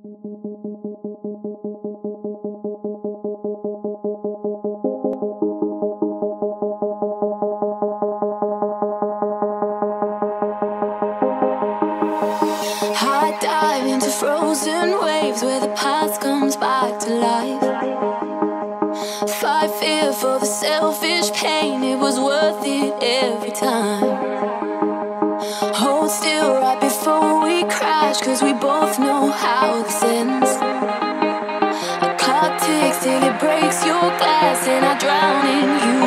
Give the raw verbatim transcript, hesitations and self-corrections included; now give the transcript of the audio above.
I dive into frozen waves where the past comes back to life. Fight fear for the selfish pain, it was worth it every time. Hold still right before we crash, cause we both know how this ends. A clock ticks till it breaks your glass, and I drown in you.